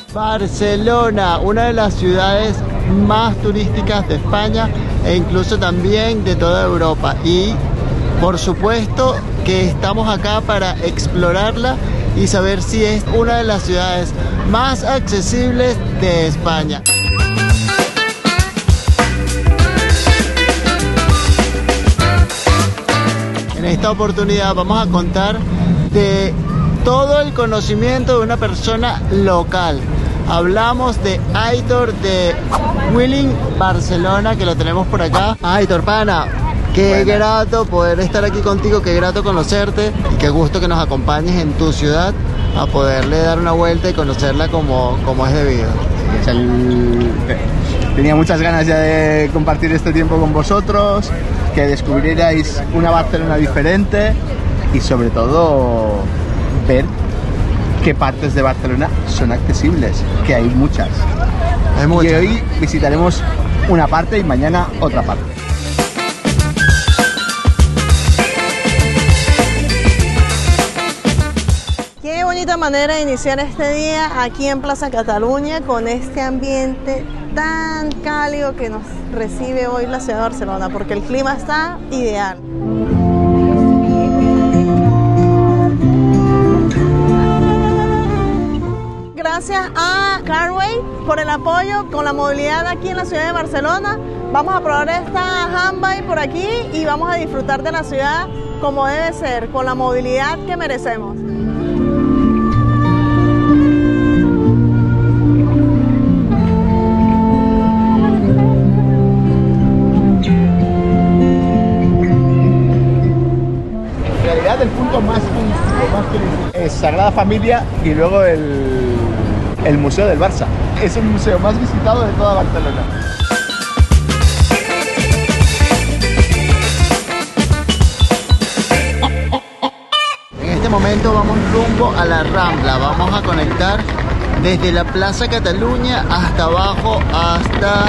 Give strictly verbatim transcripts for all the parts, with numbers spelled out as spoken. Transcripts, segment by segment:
Barcelona, una de las ciudades más turísticas de España e incluso también de toda Europa. Y por supuesto que estamos acá para explorarla y saber si es una de las ciudades más accesibles de España. En esta oportunidad vamos a contar de todo el conocimiento de una persona local. Hablamos de Aitor de Vueling Barcelona, que lo tenemos por acá. Aitor, pana, qué Buena. grato poder estar aquí contigo, qué grato conocerte y qué gusto que nos acompañes en tu ciudad a poderle dar una vuelta y conocerla como, como es debido. El... Tenía muchas ganas ya de compartir este tiempo con vosotros, que descubrierais una Barcelona diferente y sobre todo ver qué partes de Barcelona son accesibles, que hay muchas. Hay muchas. Y hoy visitaremos una parte y mañana otra parte. Qué bonita manera de iniciar este día aquí en Plaza Cataluña con este ambiente tan cálido que nos recibe hoy la ciudad de Barcelona, porque el clima está ideal. Gracias a Carway por el apoyo con la movilidad aquí en la ciudad de Barcelona. Vamos a probar esta handbike por aquí y vamos a disfrutar de la ciudad como debe ser, con la movilidad que merecemos. En realidad el punto más turístico, más turístico es Sagrada Familia y luego el, el Museo del Barça. Es el museo más visitado de toda Barcelona. En este momento vamos rumbo a la Rambla. Vamos a conectar desde la Plaza Cataluña hasta abajo, hasta...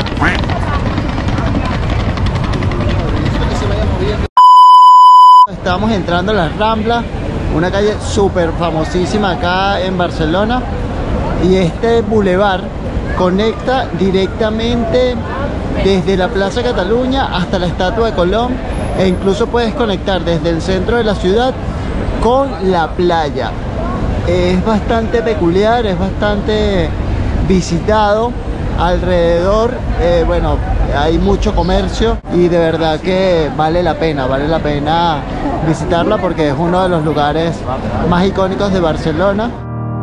Estamos entrando a la Rambla, una calle súper famosísima acá en Barcelona, y este bulevar conecta directamente desde la Plaza Cataluña hasta la Estatua de Colón, e incluso puedes conectar desde el centro de la ciudad con la playa. Es bastante peculiar, es bastante visitado. Alrededor, eh, bueno, hay mucho comercio y de verdad que vale la pena, vale la pena visitarla porque es uno de los lugares más icónicos de Barcelona.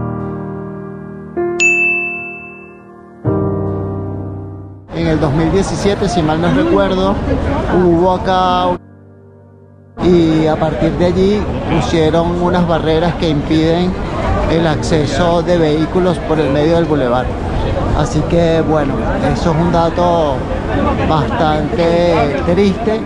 En el dos mil diecisiete, si mal no recuerdo, hubo acá y a partir de allí pusieron unas barreras que impiden el acceso de vehículos por el medio del bulevar. Así que bueno, eso es un dato bastante triste.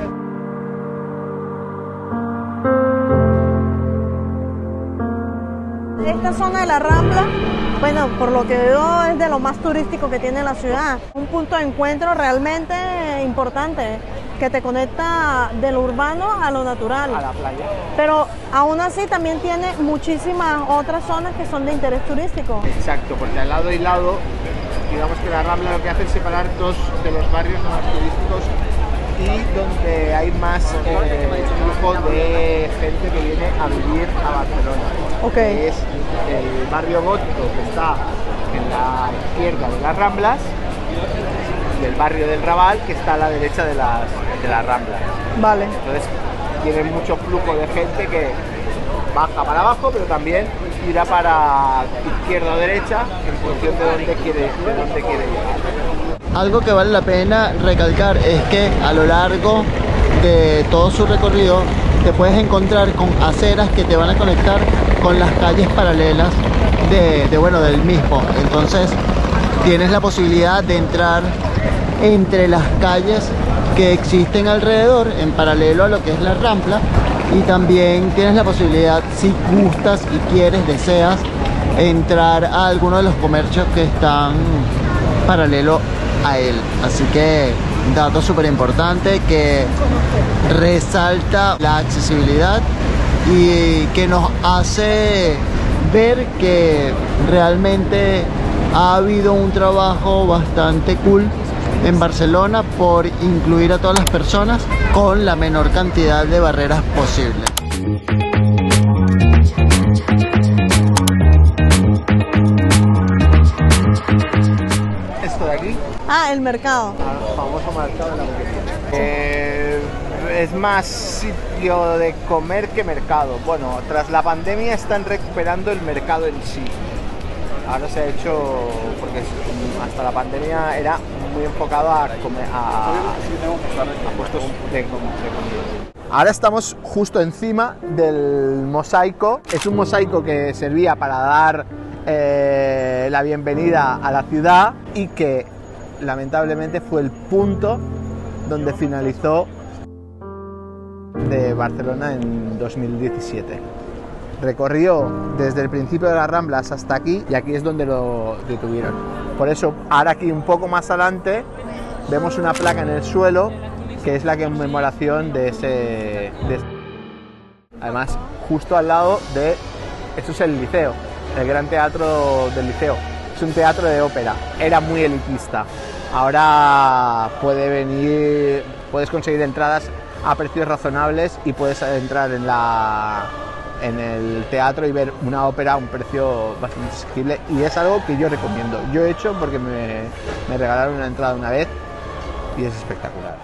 Esta zona de la Rambla, bueno, por lo que veo es de lo más turístico que tiene la ciudad. Un punto de encuentro realmente importante que te conecta de lo urbano a lo natural. A la playa. Pero aún así también tiene muchísimas otras zonas que son de interés turístico. Exacto, porque al lado y lado, digamos que la Rambla lo que hace es separar dos de los barrios más turísticos y donde hay más eh, flujo de gente que viene a vivir a Barcelona. Okay. Que es el barrio gótico, que está en la izquierda de las Ramblas, y el barrio del Raval, que está a la derecha de las, de las Ramblas. Vale. Entonces tiene mucho flujo de gente que baja para abajo, pero también irá para izquierda o derecha en función de dónde quiere, de dónde quiere llegar. Algo que vale la pena recalcar es que a lo largo de todo su recorrido te puedes encontrar con aceras que te van a conectar con las calles paralelas de, de bueno, del mismo. Entonces tienes la posibilidad de entrar entre las calles que existen alrededor en paralelo a lo que es la Rambla, y también tienes la posibilidad, si gustas y quieres, deseas, entrar a alguno de los comercios que están paralelo a él. Así que dato súper importante que resalta la accesibilidad y que nos hace ver que realmente ha habido un trabajo bastante cool en Barcelona por incluir a todas las personas con la menor cantidad de barreras posible. ¿Esto de aquí? Ah, el mercado. El famoso mercado de la hamburguesa. Eh, es más sitio de comer que mercado. Bueno, tras la pandemia están recuperando el mercado en sí. Ahora se ha hecho, porque hasta la pandemia era muy enfocado a, comer, a, a puestos de comida. Ahora estamos justo encima del mosaico. Es un mosaico que servía para dar eh, la bienvenida a la ciudad y que lamentablemente fue el punto donde finalizó de Barcelona en dos mil diecisiete. Recorrió desde el principio de las Ramblas hasta aquí y aquí es donde lo detuvieron. Por eso ahora aquí un poco más adelante vemos una placa en el suelo que es la conmemoración de ese, de ese. Además, justo al lado de, esto es el Liceo, el Gran Teatro del Liceo. Es un teatro de ópera, era muy elitista. Ahora puede venir, puedes conseguir entradas a precios razonables y puedes entrar en la en el teatro y ver una ópera a un precio bastante asequible y es algo que yo recomiendo. Yo he hecho porque me, me regalaron una entrada una vez y es espectacular.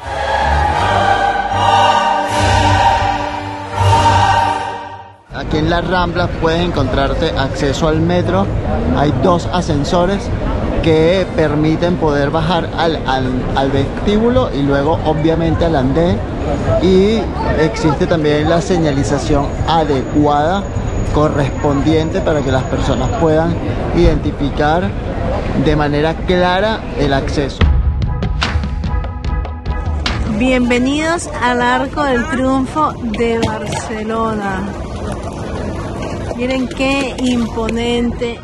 Aquí en las Ramblas puedes encontrarte acceso al metro. Hay dos ascensores que permiten poder bajar al, al, al vestíbulo y luego obviamente al andén, y existe también la señalización adecuada correspondiente para que las personas puedan identificar de manera clara el acceso. Bienvenidos al Arco del Triunfo de Barcelona. Miren qué imponente.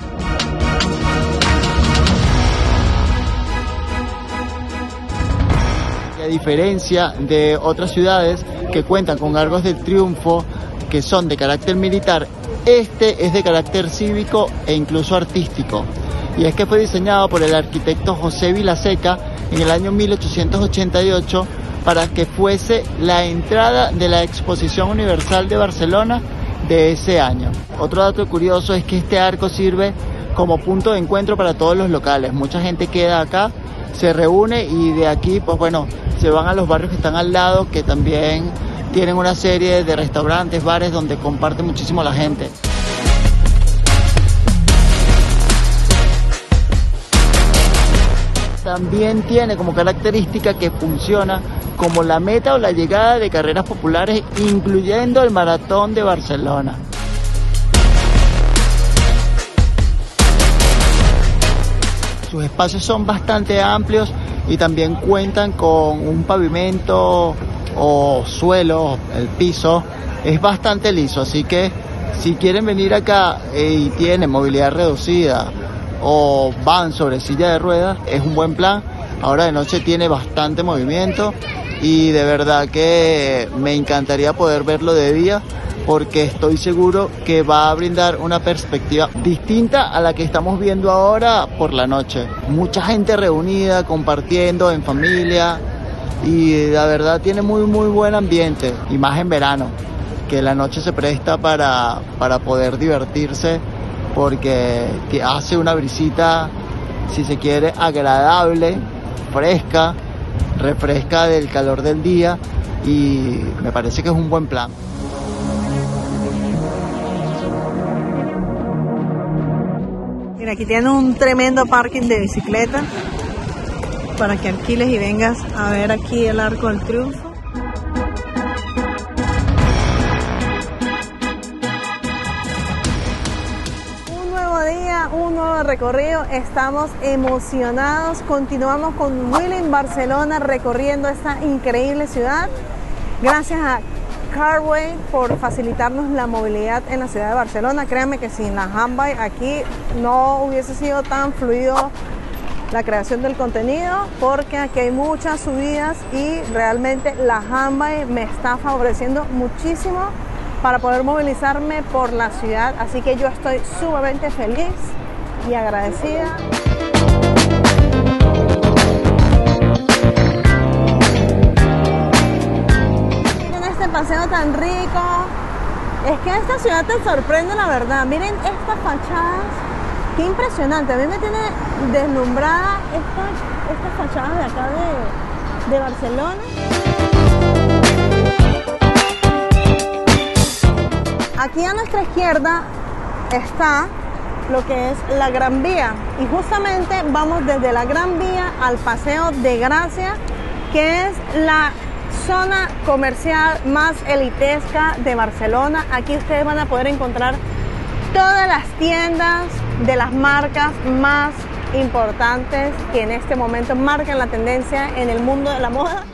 A diferencia de otras ciudades que cuentan con arcos del triunfo que son de carácter militar, este es de carácter cívico e incluso artístico. Y es que fue diseñado por el arquitecto José Vilaseca en el año mil ochocientos ochenta y ocho para que fuese la entrada de la Exposición Universal de Barcelona de ese año. Otro dato curioso es que este arco sirve como punto de encuentro para todos los locales. Mucha gente queda acá, se reúne y de aquí, pues bueno, se van a los barrios que están al lado, que también tienen una serie de restaurantes, bares donde comparte muchísimo la gente. También tiene como característica que funciona como la meta o la llegada de carreras populares, incluyendo el Maratón de Barcelona. Sus espacios son bastante amplios y también cuentan con un pavimento o suelo, el piso es bastante liso, así que si quieren venir acá y tienen movilidad reducida o van sobre silla de ruedas, es un buen plan. Ahora de noche tiene bastante movimiento y de verdad que me encantaría poder verlo de día, porque estoy seguro que va a brindar una perspectiva distinta a la que estamos viendo ahora por la noche. Mucha gente reunida, compartiendo en familia, y la verdad tiene muy muy buen ambiente, y más en verano, que la noche se presta para, para poder divertirse, porque hace una brisita, si se quiere, agradable, fresca, refresca del calor del día, y me parece que es un buen plan. Mira, aquí tienen un tremendo parking de bicicleta para que alquiles y vengas a ver aquí el Arco del Triunfo. Un nuevo día, un nuevo recorrido, estamos emocionados, continuamos con Willy en Barcelona recorriendo esta increíble ciudad. Gracias a Carway por facilitarnos la movilidad en la ciudad de Barcelona. Créanme que sin la Handbike aquí no hubiese sido tan fluido la creación del contenido, porque aquí hay muchas subidas y realmente la Handbike me está favoreciendo muchísimo para poder movilizarme por la ciudad, así que yo estoy sumamente feliz y agradecida. Paseo tan rico. Es que esta ciudad te sorprende, la verdad. Miren estas fachadas, qué impresionante. A mí me tiene deslumbrada estas, estas fachadas de acá de, de Barcelona. Aquí a nuestra izquierda está lo que es la Gran Vía, y justamente vamos desde la Gran Vía al Paseo de Gracia, que es la zona comercial más elitesca de Barcelona. Aquí ustedes van a poder encontrar todas las tiendas de las marcas más importantes que en este momento marcan la tendencia en el mundo de la moda.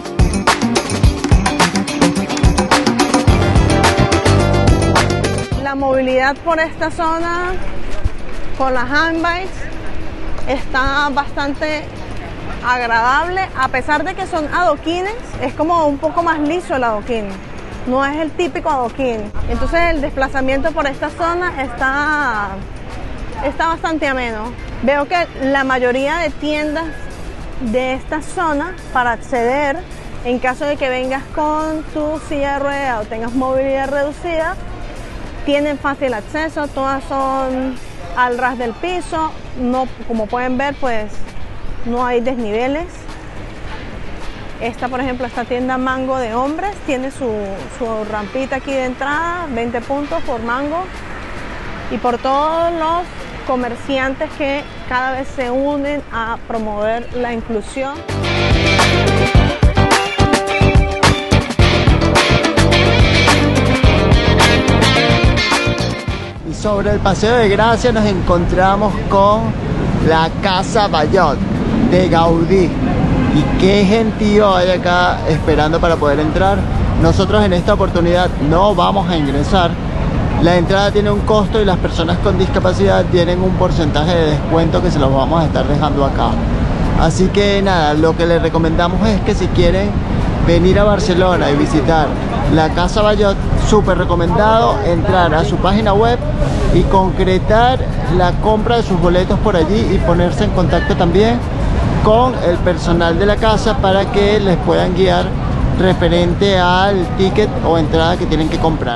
La movilidad por esta zona con las handbikes está bastante agradable, a pesar de que son adoquines. Es como un poco más liso el adoquín, no es el típico adoquín. Entonces el desplazamiento por esta zona está, está bastante ameno. Veo que la mayoría de tiendas de esta zona, para acceder, en caso de que vengas con tu silla de ruedas o tengas movilidad reducida, tienen fácil acceso. Todas son al ras del piso. No, como pueden ver, pues no hay desniveles. Esta, por ejemplo, esta tienda Mango de hombres tiene su, su rampita aquí de entrada, veinte puntos por Mango, y por todos los comerciantes que cada vez se unen a promover la inclusión. Y sobre el Paseo de Gracia nos encontramos con la Casa Bayot de Gaudí, y qué gentío hay acá esperando para poder entrar. Nosotros en esta oportunidad no vamos a ingresar. La entrada tiene un costo y las personas con discapacidad tienen un porcentaje de descuento que se los vamos a estar dejando acá. Así que nada, lo que les recomendamos es que si quieren venir a Barcelona y visitar la Casa Bayot, súper recomendado entrar a su página web y concretar la compra de sus boletos por allí, y ponerse en contacto también con el personal de la casa para que les puedan guiar referente al ticket o entrada que tienen que comprar.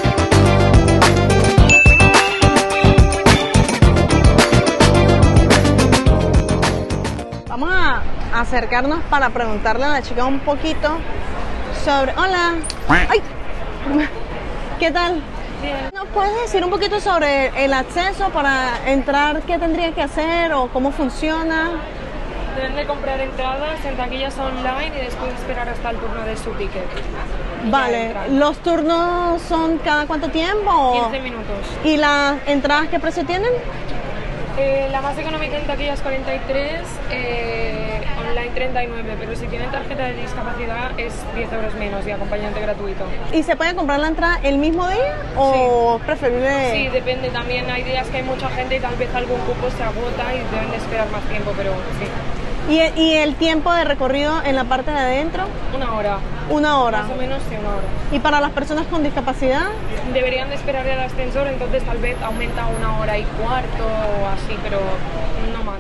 Vamos a acercarnos para preguntarle a la chica un poquito sobre... Hola. Ay. ¿Qué tal? Bien. ¿Nos puedes decir un poquito sobre el acceso para entrar? ¿Qué tendría que hacer o cómo funciona? Deben de comprar entradas en taquillas online y después esperar hasta el turno de su ticket. Vale, ¿los turnos son cada cuánto tiempo? quince minutos. ¿Y las entradas qué precio tienen? Eh, la más económica en taquillas cuarenta y tres, eh, online treinta y nueve, pero si tienen tarjeta de discapacidad es diez euros menos y acompañante gratuito. ¿Y se puede comprar la entrada el mismo día o sí. preferible? Sí, depende. También hay días que hay mucha gente y tal vez algún cupo se agota y deben de esperar más tiempo, pero sí. ¿Y, ¿Y el tiempo de recorrido en la parte de adentro? Una hora. Una hora. Más o menos, sí, una hora. ¿Y para las personas con discapacidad? Deberían de esperar el ascensor, entonces tal vez aumenta a una hora y cuarto o así, pero no mal.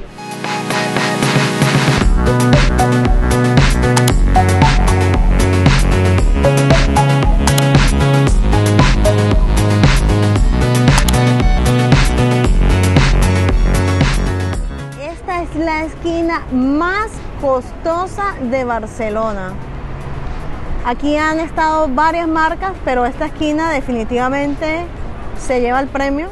Esta es la esquina más costosa de Barcelona. Aquí han estado varias marcas, pero esta esquina definitivamente se lleva el premio.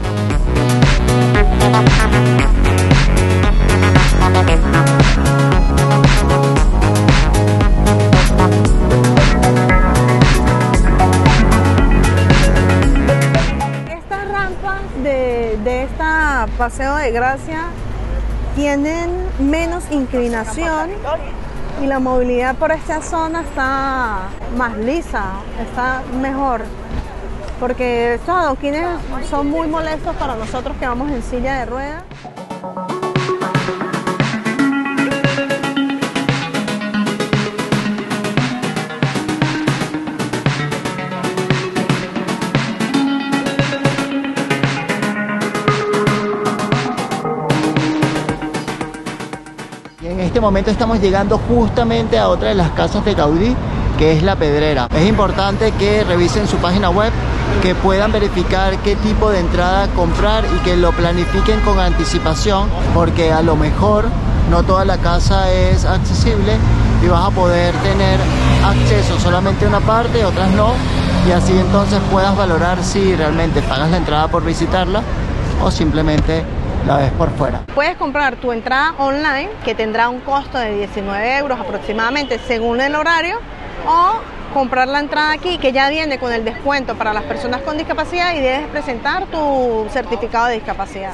Estas rampas de, de esta Paseo de Gracia tienen menos inclinación y la movilidad por esta zona está más lisa, está mejor, porque estos adoquines son muy molestos para nosotros que vamos en silla de ruedas. este momento estamos llegando justamente a otra de las casas de Gaudí, que es La Pedrera. Es importante que revisen su página web, que puedan verificar qué tipo de entrada comprar y que lo planifiquen con anticipación, porque a lo mejor no toda la casa es accesible y vas a poder tener acceso solamente a una parte, otras no, y así entonces puedas valorar si realmente pagas la entrada por visitarla o simplemente la ves por fuera. Puedes comprar tu entrada online, que tendrá un costo de diecinueve euros aproximadamente según el horario, o comprar la entrada aquí, que ya viene con el descuento para las personas con discapacidad, y debes presentar tu certificado de discapacidad.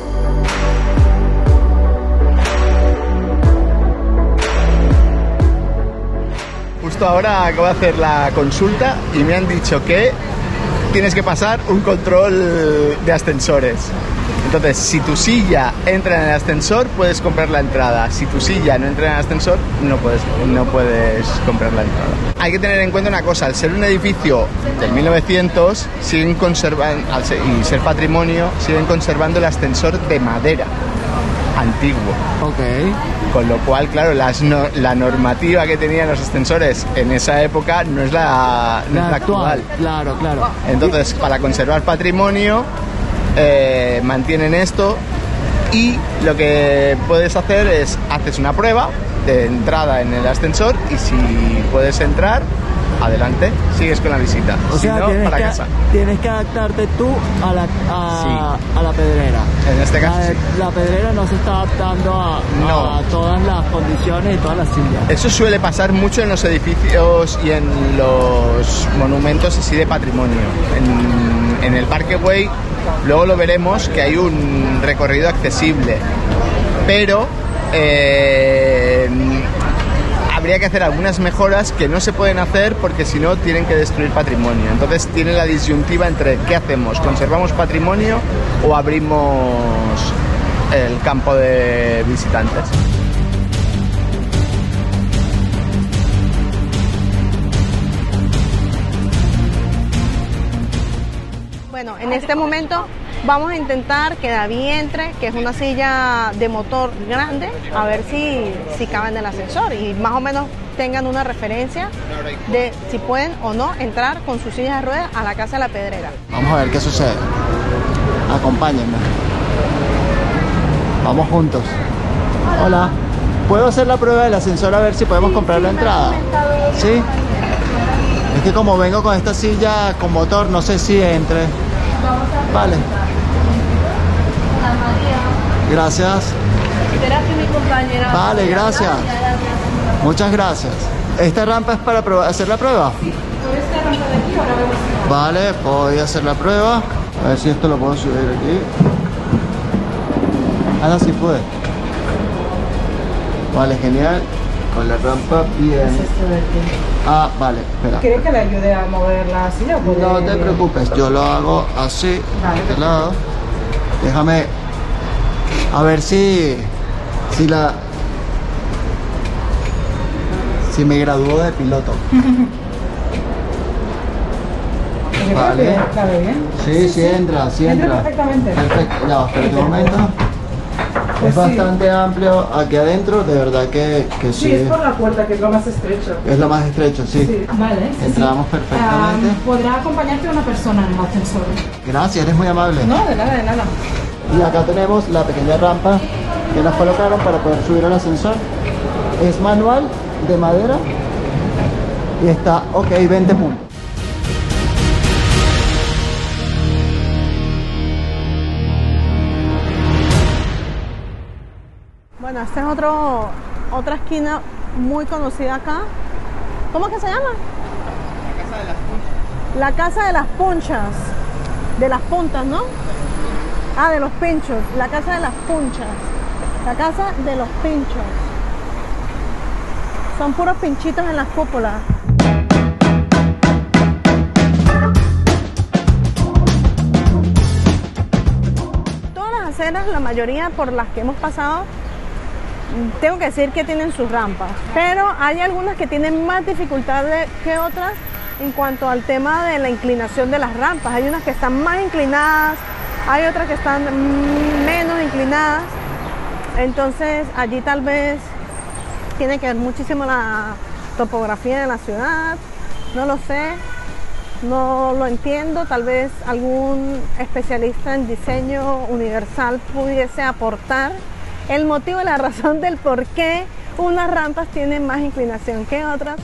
Justo ahora acabo de hacer la consulta y me han dicho que tienes que pasar un control de ascensores. Entonces, si tu silla entra en el ascensor, puedes comprar la entrada. Si tu silla no entra en el ascensor, no puedes, no puedes comprar la entrada. Hay que tener en cuenta una cosa: al ser un edificio del mil novecientos, siguen conservando, al ser, y ser patrimonio, siguen conservando el ascensor de madera antiguo. Ok. Con lo cual, claro, las no, la normativa que tenían los ascensores en esa época no es la, no La es la actual. actual. Claro, claro. Entonces, para conservar patrimonio, eh, mantienen esto, y lo que puedes hacer es, haces una prueba de entrada en el ascensor, y si puedes entrar, adelante, sigues con la visita. O Si sea, no, tienes, para que, casa. tienes que adaptarte tú a la, a, Sí. a la Pedrera. En este caso, la, sí. la Pedrera no se está adaptando a, No. a todas las condiciones y todas las sillas. Eso suele pasar mucho en los edificios y en los monumentos así de patrimonio. En, en el Parque Güell, luego lo veremos, que hay un recorrido accesible, pero eh, habría que hacer algunas mejoras que no se pueden hacer porque si no tienen que destruir patrimonio. Entonces tiene la disyuntiva entre ¿qué hacemos? ¿Conservamos patrimonio o abrimos el campo de visitantes? Bueno, en este momento vamos a intentar que David entre, que es una silla de motor grande, a ver si, si cabe en el ascensor y más o menos tengan una referencia de si pueden o no entrar con sus sillas de ruedas a la Casa de la Pedrera. Vamos a ver qué sucede. Acompáñenme. Vamos juntos. Hola. ¿Puedo hacer la prueba del ascensor a ver si podemos comprar la entrada? ¿Sí? Es que como vengo con esta silla con motor, no sé si entre. Vale. Gracias. Espera que mi compañera... Vale, gracias. Muchas gracias. ¿Esta rampa es para probar- hacer la prueba? Vale, voy a hacer la prueba. A ver si esto lo puedo subir aquí. Ah, no, sí pude. Vale, genial. Con la rampa bien. Ah, vale, espera. ¿Quiere que le ayude a mover la silla? ¿Puede? No te preocupes, yo lo hago así, Vale, de este lado. Déjame a ver si si la si me gradúo de piloto. ¿Le Vale. ¿Cabe bien? Sí, sí entra, sí Entra entra. perfectamente. Perfecto, ya, espera un momento. Pues Es sí. bastante amplio aquí adentro, de verdad que, que Sí, sí. es por la puerta, que es lo más estrecho. Es lo más estrecho, sí. Sí, vale. sí, Entramos sí. perfectamente. Ah, podrá acompañarte una persona en el ascensor. Gracias, eres muy amable. No, de nada, de nada. Y acá tenemos la pequeña rampa que nos colocaron para poder subir al ascensor. Es manual, de madera, y está ok, veinte puntos. Bueno, esta es otro, otra esquina muy conocida acá. ¿Cómo es que se llama? La Casa de las Punchas. De las puntas, ¿no? Ah, de los pinchos. La Casa de las Punchas. La Casa de los Pinchos. Son puros pinchitos en las cúpulas. Todas las aceras, la mayoría por las que hemos pasado, tengo que decir que tienen sus rampas, pero hay algunas que tienen más dificultad de- que otras en cuanto al tema de la inclinación de las rampas. Hay unas que están más inclinadas, hay otras que están mm, menos inclinadas, entonces allí tal vez tiene que ver muchísimo la topografía de la ciudad, no lo sé, no lo entiendo, tal vez algún especialista en diseño universal pudiese aportar el motivo y la razón del por qué unas rampas tienen más inclinación que otras.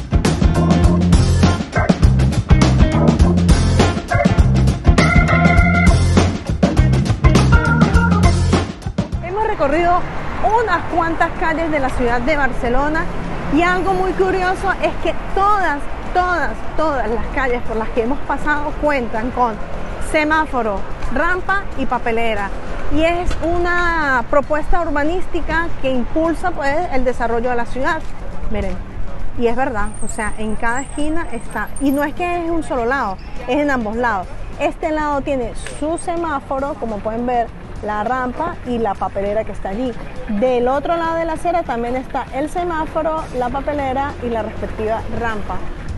Hemos recorrido unas cuantas calles de la ciudad de Barcelona y algo muy curioso es que todas, todas, todas las calles por las que hemos pasado cuentan con semáforo, rampa y papelera. Y es una propuesta urbanística que impulsa pues el desarrollo de la ciudad. Miren, y es verdad, o sea, en cada esquina está, y no es que es un solo lado, es en ambos lados. Este lado tiene su semáforo, como pueden ver, la rampa y la papelera que está allí. Del otro lado de la acera también está el semáforo, la papelera y la respectiva rampa.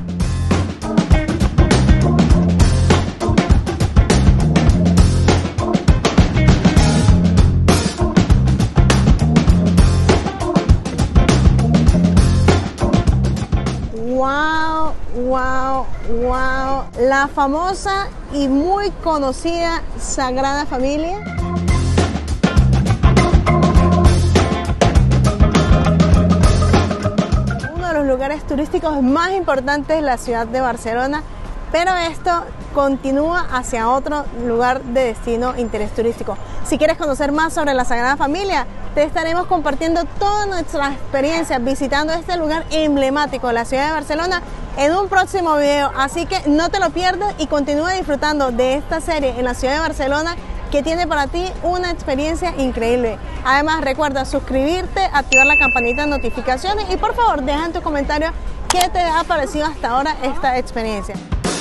Wow, wow, wow, la famosa y muy conocida Sagrada Familia. Uno de los lugares turísticos más importantes de la ciudad de Barcelona, pero esto continúa hacia otro lugar de destino interés turístico. Si quieres conocer más sobre la Sagrada Familia, te estaremos compartiendo toda nuestra experiencia visitando este lugar emblemático de la ciudad de Barcelona en un próximo video, así que no te lo pierdas y continúa disfrutando de esta serie en la ciudad de Barcelona que tiene para ti una experiencia increíble. Además, recuerda suscribirte, activar la campanita de notificaciones y por favor deja en tus comentarios qué te ha parecido hasta ahora esta experiencia.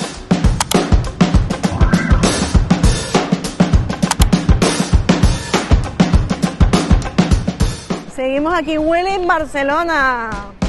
Seguimos aquí, Willy, en Barcelona.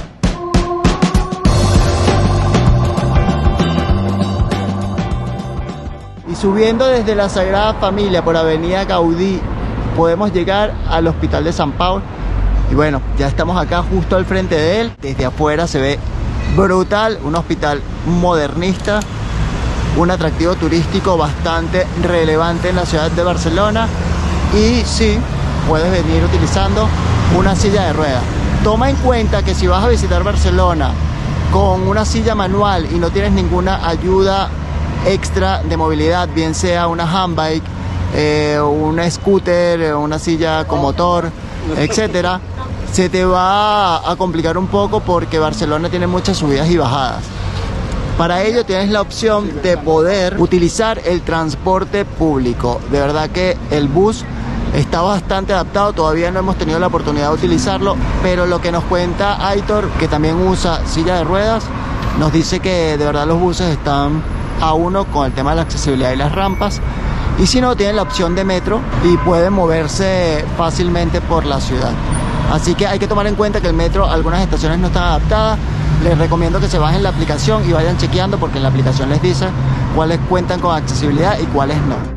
Y subiendo desde la Sagrada Familia por Avenida Gaudí, podemos llegar al Hospital de Sant Pau. Y bueno, ya estamos acá justo al frente de él. Desde afuera se ve brutal, un hospital modernista, un atractivo turístico bastante relevante en la ciudad de Barcelona. Y sí, puedes venir utilizando una silla de ruedas. Toma en cuenta que si vas a visitar Barcelona con una silla manual y no tienes ninguna ayuda extra de movilidad, bien sea una handbike, eh, una scooter, una silla con motor, etcétera, se te va a complicar un poco porque Barcelona tiene muchas subidas y bajadas. Para ello tienes la opción de poder utilizar el transporte público. De verdad que el bus está bastante adaptado, todavía no hemos tenido la oportunidad de utilizarlo, pero lo que nos cuenta Aitor, que también usa silla de ruedas, nos dice que de verdad los buses están a uno con el tema de la accesibilidad y las rampas, y si no, tienen la opción de metro y pueden moverse fácilmente por la ciudad. Así que hay que tomar en cuenta que el metro, algunas estaciones no están adaptadas. Les recomiendo que se bajen la aplicación y vayan chequeando, porque en la aplicación les dice cuáles cuentan con accesibilidad y cuáles no.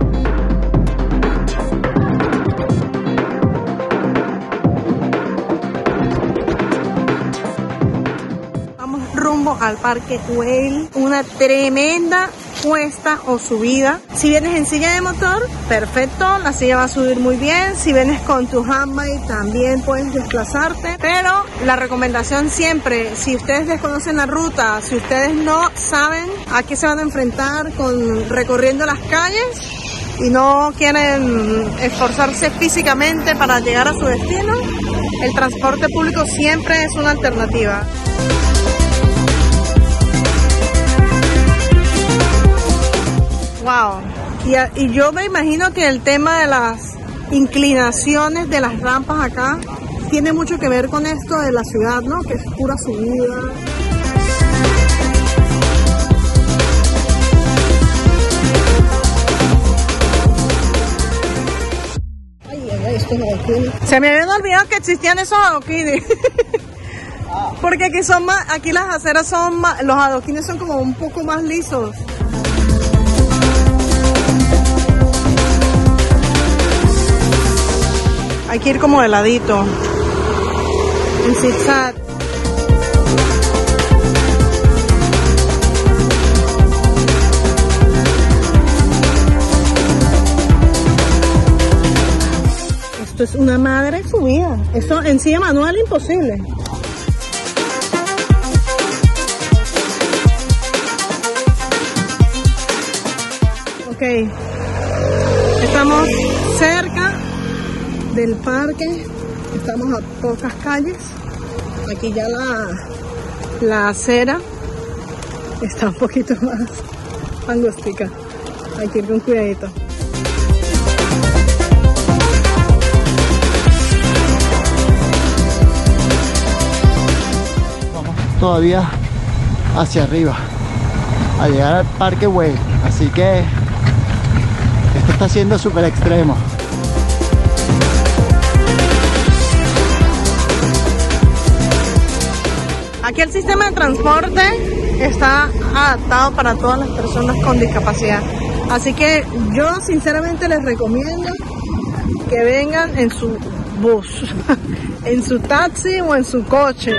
Al Parque Güell, una tremenda cuesta o subida. Si vienes en silla de motor, perfecto, la silla va a subir muy bien. Si vienes con tu handbike, también puedes desplazarte, pero la recomendación siempre, si ustedes desconocen la ruta, si ustedes no saben a qué se van a enfrentar con recorriendo las calles y no quieren esforzarse físicamente para llegar a su destino, el transporte público siempre es una alternativa. Wow, y, a, y yo me imagino que el tema de las inclinaciones de las rampas acá tiene mucho que ver con esto de la ciudad, ¿no? Que es pura subida. Ay, ay, ay, estos adoquines. Se me habían olvidado que existían esos adoquines. Porque aquí son más, aquí las aceras son más, los adoquines son como un poco más lisos. Hay que ir como de ladito. en zigzag. Esto es una madre subida. Eso en silla manual es imposible. Ok, estamos cerca del parque, estamos a pocas calles. Aquí ya la, la acera está un poquito más angostica, hay que ir con cuidadito. Vamos todavía hacia arriba a llegar al Parque Güell, así que esto está siendo súper extremo. Aquí el sistema de transporte está adaptado para todas las personas con discapacidad. Así que yo sinceramente les recomiendo que vengan en su bus, en su taxi o en su coche.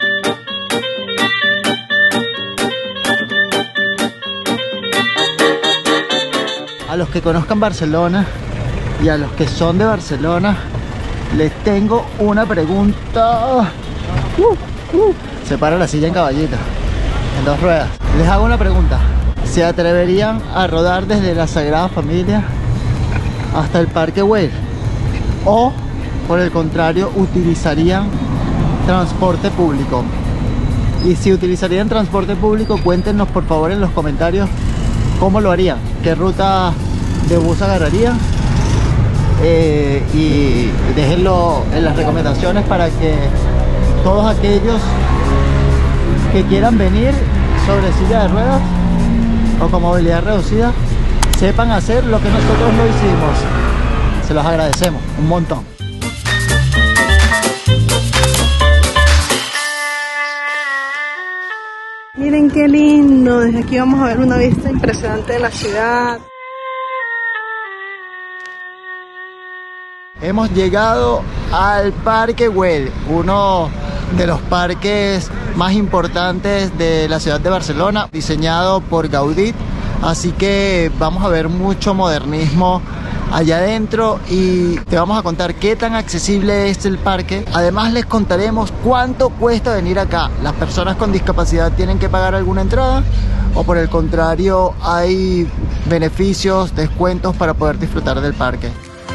A los que conozcan Barcelona y a los que son de Barcelona, les tengo una pregunta. Uh, uh. Se para la silla en caballito, en dos ruedas. Les hago una pregunta. ¿Se atreverían a rodar desde la Sagrada Familia hasta el Parque Güell? ¿O, por el contrario, utilizarían transporte público? Y si utilizarían transporte público, cuéntenos por favor en los comentarios cómo lo harían, qué ruta de bus agarrarían, eh, y déjenlo en las recomendaciones para que todos aquellos que quieran venir sobre silla de ruedas o con movilidad reducida sepan hacer lo que nosotros no hicimos. Se los agradecemos un montón. Miren qué lindo, desde aquí vamos a ver una vista impresionante de la ciudad. Hemos llegado al Parque Güell, uno de los parques más importantes de la ciudad de Barcelona, diseñado por Gaudí, así que vamos a ver mucho modernismo allá adentro y te vamos a contar qué tan accesible es el parque. Además les contaremos cuánto cuesta venir acá. ¿Las personas con discapacidad tienen que pagar alguna entrada o por el contrario hay beneficios, descuentos para poder disfrutar del parque?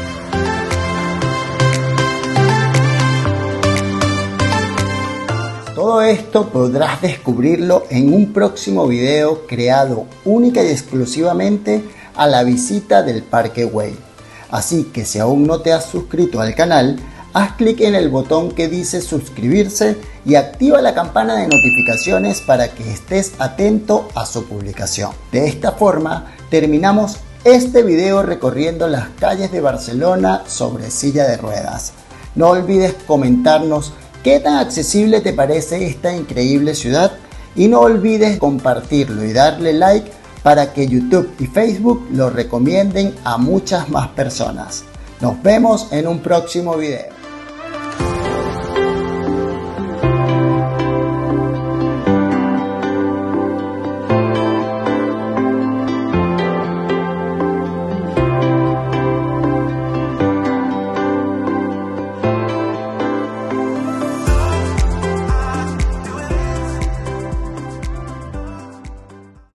Todo esto podrás descubrirlo en un próximo video creado única y exclusivamente a la visita del Parque Güell. Así que si aún no te has suscrito al canal, haz clic en el botón que dice suscribirse y activa la campana de notificaciones para que estés atento a su publicación. De esta forma terminamos este video recorriendo las calles de Barcelona sobre silla de ruedas. No olvides comentarnos qué tan accesible te parece esta increíble ciudad y no olvides compartirlo y darle like para que YouTube y Facebook lo recomienden a muchas más personas. Nos vemos en un próximo video.